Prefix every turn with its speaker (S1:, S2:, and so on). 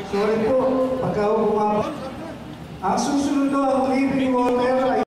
S1: Sorry po, pagka bumaba. Ang susunod ko ang living water ay